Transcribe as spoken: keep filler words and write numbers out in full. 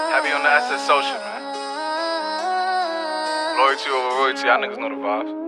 Heavy on the S S social, man. Loyalty over royalty, y'all niggas know the vibes.